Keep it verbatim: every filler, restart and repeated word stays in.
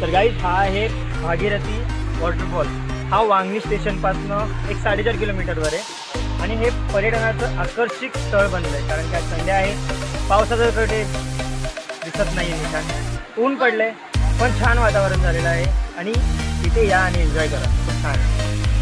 तर गाईज हा आहे भागीरथी वॉटरफॉल। हा वांगणी स्टेशनपासून एक साडेचार किलोमीटरवर आहे आणि हे पर्यटनाचं आकर्षक स्थळ बनलं आहे, कारण की आज संडे आहे। पावसाचं कडे दिसत नाही आहे, छान ऊन पडलं आहे, पण छान वातावरण झालेलं आहे आणि इथे या आणि एन्जॉय करा, खूप छान आहे।